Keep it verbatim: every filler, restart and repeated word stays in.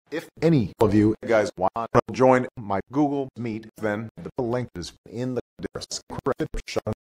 If any of you guys want to join my Google Meet, then the link is in the description.